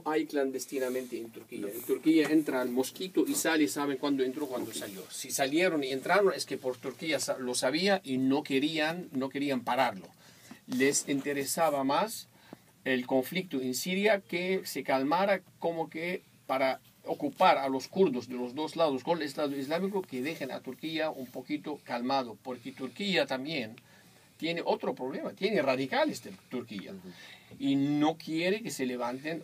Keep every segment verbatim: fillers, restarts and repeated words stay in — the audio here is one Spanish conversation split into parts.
no hay clandestinamente en Turquía. En Turquía entra el mosquito y sale, saben cuándo entró, cuándo salió. Si salieron y entraron es que por Turquía lo sabía y no querían, no querían pararlo. Les interesaba más el conflicto en Siria que se calmara, como que para ocupar a los kurdos de los dos lados con el Estado Islámico, que dejen a Turquía un poquito calmado, porque Turquía también tiene otro problema, tiene radicales de Turquía y no quiere que se levanten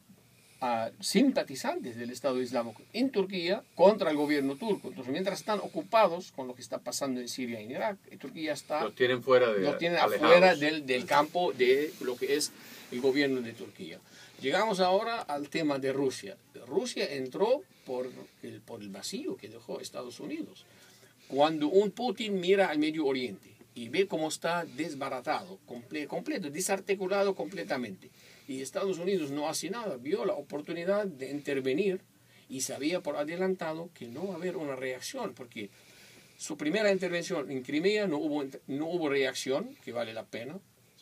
uh, simpatizantes del Estado Islámico en Turquía contra el gobierno turco. Entonces, mientras están ocupados con lo que está pasando en Siria y en Irak, Turquía está... Los tienen fuera de... Los tienen alejados. afuera del, del campo de lo que es el gobierno de Turquía. Llegamos ahora al tema de Rusia. Rusia entró por el, por el vacío que dejó Estados Unidos. Cuando un Putin mira al Medio Oriente y ve cómo está desbaratado, comple completo, desarticulado completamente, y Estados Unidos no hace nada, vio la oportunidad de intervenir y sabía por adelantado que no va a haber una reacción, porque su primera intervención en Crimea no hubo, no hubo reacción, que vale la pena.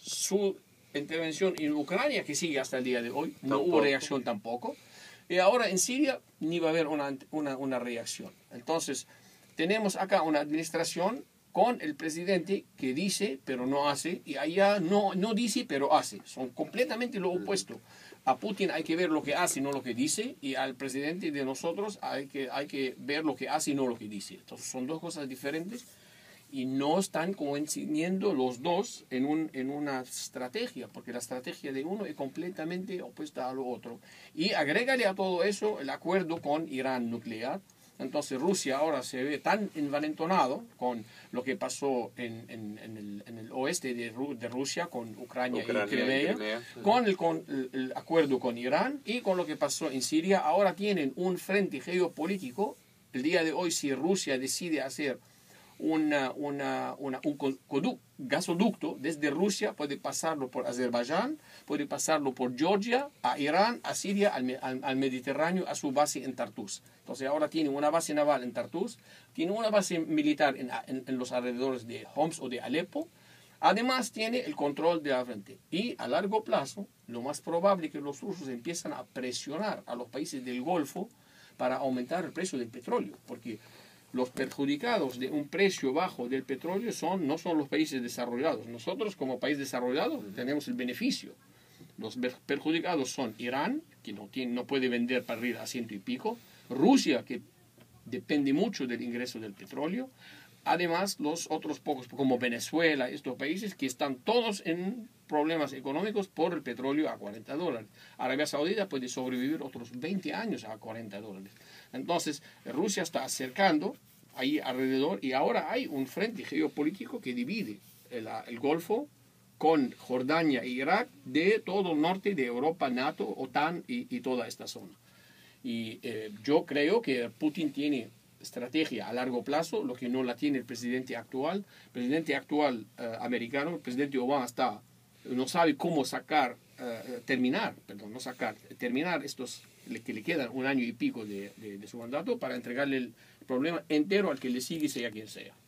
Su intervención en Ucrania, que sigue hasta el día de hoy, no Tampoco. hubo reacción tampoco. Y ahora en Siria ni va a haber una, una, una reacción. Entonces, tenemos acá una administración con el presidente que dice pero no hace, y allá no, no dice pero hace. Son completamente lo opuesto. A Putin hay que ver lo que hace, no lo que dice, y al presidente de nosotros hay que, hay que ver lo que hace y no lo que dice. Entonces son dos cosas diferentes y no están coincidiendo los dos en, un, en una estrategia, porque la estrategia de uno es completamente opuesta a lo otro. Y agrégale a todo eso el acuerdo con Irán nuclear. Entonces Rusia ahora se ve tan envalentonado con lo que pasó en, en, en, el, en el oeste de, Ru de Rusia, con Ucrania, Ucrania y Crimea, y Crimea. Con, el, con el, el acuerdo con Irán y con lo que pasó en Siria. Ahora tienen un frente geopolítico. El día de hoy, si Rusia decide hacer una, una, una, un gasoducto desde Rusia, puede pasarlo por Azerbaiyán, puede pasarlo por Georgia, a Irán, a Siria, al, al, al Mediterráneo, a su base en Tartus. Entonces ahora tiene una base naval en Tartus, tiene una base militar en, en, en los alrededores de Homs o de Alepo. Además tiene el control de la frente. Y a largo plazo, lo más probable es que los rusos empiezan a presionar a los países del Golfo para aumentar el precio del petróleo, porque los perjudicados de un precio bajo del petróleo son, no son los países desarrollados. Nosotros como país desarrollado tenemos el beneficio. Los perjudicados son Irán, que no, tiene, no puede vender para arriba a ciento y pico, Rusia, que depende mucho del ingreso del petróleo, además los otros pocos, como Venezuela, estos países que están todos en problemas económicos por el petróleo a cuarenta dólares. Arabia Saudita puede sobrevivir otros veinte años a cuarenta dólares. Entonces, Rusia está acercando ahí alrededor y ahora hay un frente geopolítico que divide el, el Golfo con Jordania e Irak de todo el norte de Europa, NATO, OTAN y, y toda esta zona. Y eh, yo creo que Putin tiene estrategia a largo plazo, lo que no la tiene el presidente actual. El presidente actual eh, americano, el presidente Obama, está, no sabe cómo sacar, eh, terminar, perdón, no sacar, terminar estos que le quedan un año y pico de, de, de su mandato para entregarle el problema entero al que le sigue, sea quien sea.